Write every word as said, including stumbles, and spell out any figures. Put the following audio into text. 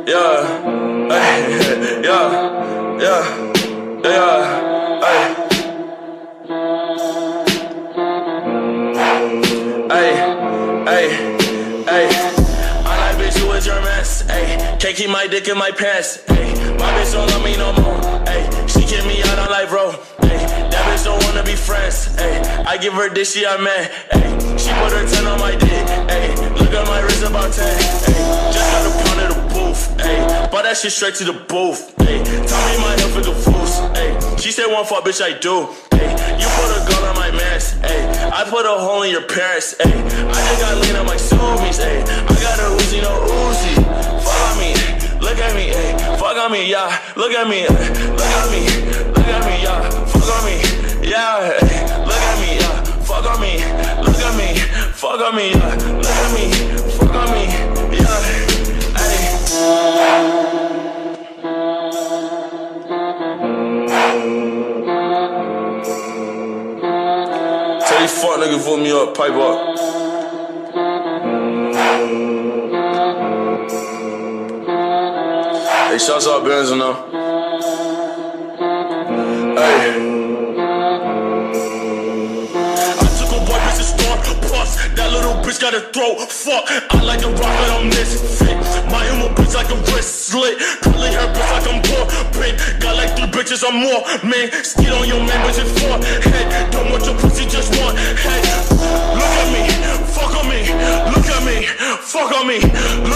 yeah, ay, yeah, yeah, yeah, ay, ay, ay, ay. I like bitch who is your mess, ay. Can't keep my dick in my pants, ay. My bitch don't love me no more, ay. She kick me out on life, bro, ay. That bitch don't wanna be friends, ay. I give her this, she a man, ay. She put her ten on my dick, ay. Look at my wrist about ten, ay. Just got a pound of the booth, ay. Bought that shit straight to the booth, ay. Tell me my health is a foos, ay. She said one fuck, bitch, I do, ay. You put a gun on my mask, ay. I put a hole in your parents, ay. I just got lean on my zoomies, ay. I got a Uzi, no Uzi. Fuck on me, look at me, ay. Fuck on me, yeah. Look at me, ay. Look at me, look at me, yeah. Fuck on me, yeah. Ay. Look at me, yeah. Fuck on me, look at me, fuck on me, yeah. Look at me, fuck on me, yeah. Ay. Tell these fuck niggas vote me up, pipe up. Hey, shouts out Benz now. Hey. That little bitch got a throat, fuck. I like to rock it on this fit. My emo bitch like a wrist slit. Curly her bitch like I'm poor, bitch. Got like three bitches or more, man. Skid on your man, bitch, it's for head. Don't want your pussy, just want head. Look at me, fuck on me. Look at me, fuck on me.